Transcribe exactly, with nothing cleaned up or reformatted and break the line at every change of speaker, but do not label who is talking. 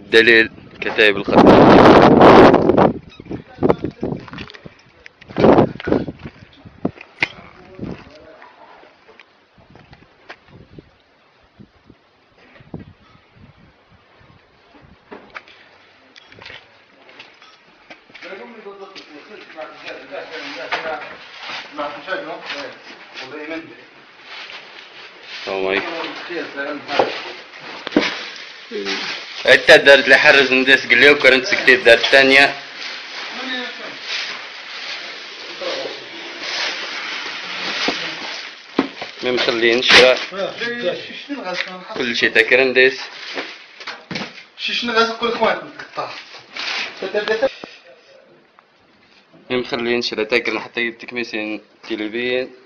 دليل كتائب الخط. انت دارت لي حرز ندس قليو كرنت سكتيت دارت ثانية ما مخلين شراء كل شيء تكرندس
شيشنا غاز كل خوات متقطع
ما مخلين شراء تاكل حتى يتكمسين تلفين